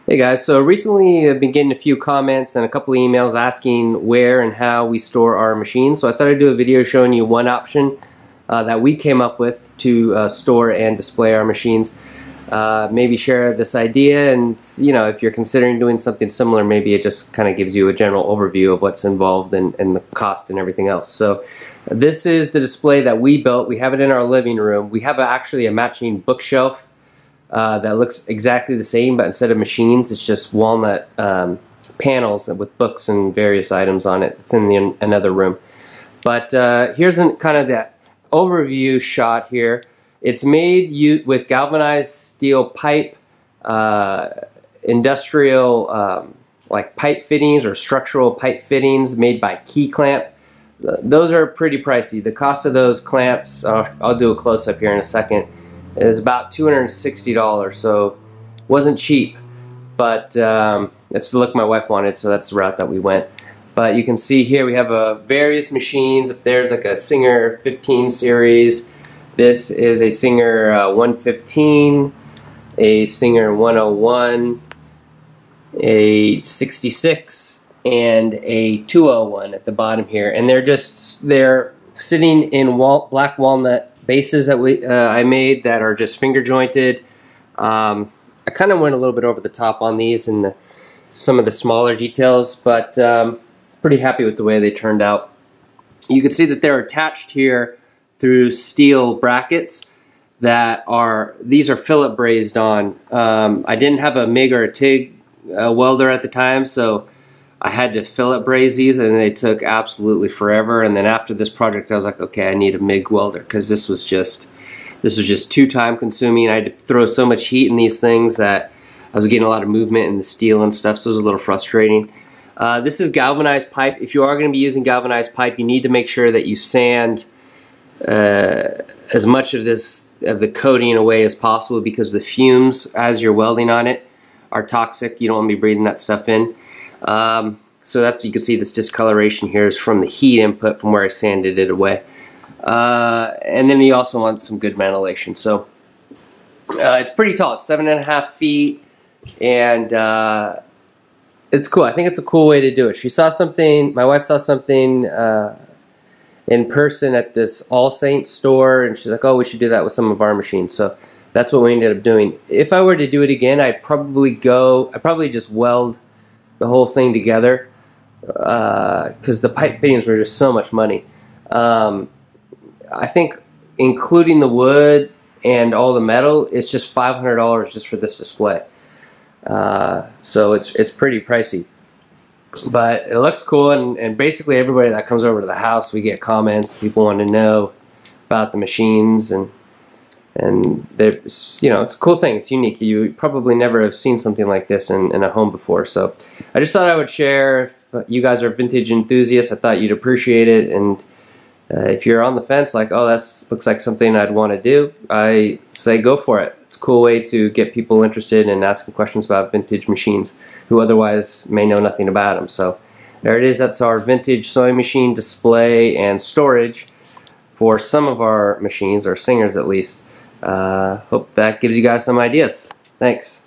Hey guys, so recently I've been getting a few comments and a couple of emails asking where and how we store our machines. So I thought I'd do a video showing you one option that we came up with to store and display our machines. Maybe share this idea, and if you're considering doing something similar, maybe it just kind of gives you a general overview of what's involved and the cost and everything else. So this is the display that we built. We have it in our living room. We have actually a matching bookshelf that looks exactly the same, but instead of machines, it's just walnut panels with books and various items on it. It's in another room. But here's kind of the overview shot here. It's made with galvanized steel pipe, industrial like pipe fittings or structural pipe fittings made by Klamp. Those are pretty pricey. The cost of those clamps, I'll do a close-up here in a second, is about $260, so wasn't cheap, but it's the look my wife wanted, so that's the route that we went. But you can see here we have various machines. There's like a Singer 15 series. This is a Singer 115, a Singer 101, a 66, and a 201 at the bottom here, and they're sitting in black walnut bases that I made that are just finger jointed. I kind of went a little bit over the top on these and some of the smaller details, but pretty happy with the way they turned out. You can see that they're attached here through steel brackets these are fillet brazed on. I didn't have a MIG or a TIG welder at the time, so I had to fillet braze these, and they took absolutely forever. And then after this project, I was like, okay, I need a MIG welder, because this was just too time consuming. I had to throw so much heat in these things that I was getting a lot of movement in the steel and stuff, so it was a little frustrating. This is galvanized pipe. If you are going to be using galvanized pipe, you need to make sure that you sand as much of the coating away as possible, because the fumes as you're welding on it are toxic. You don't want to be breathing that stuff in. So you can see this discoloration here is from the heat input from where I sanded it away. And then you also want some good ventilation. So it's pretty tall. It's 7.5 feet, and it's cool. I think it's a cool way to do it. My wife saw something in person at this All Saints store, and she's like, oh, we should do that with some of our machines. So that's what we ended up doing. If I were to do it again, I'd probably just weld the whole thing together, because the pipe fittings were just so much money. I think including the wood and all the metal, it's just $500 just for this display. So it's pretty pricey, but it looks cool, and basically everybody that comes over to the house, we get comments. People want to know about the machines, and it's a cool thing. It's unique. You probably never have seen something like this in a home before. So I just thought I would share. If you guys are vintage enthusiasts, I thought you'd appreciate it. And if you're on the fence, like, oh, that looks like something I'd want to do, I say go for it. It's a cool way to get people interested in asking questions about vintage machines who otherwise may know nothing about them. So there it is. That's our vintage sewing machine display and storage for some of our machines, or Singers at least. Hope that gives you guys some ideas. Thanks.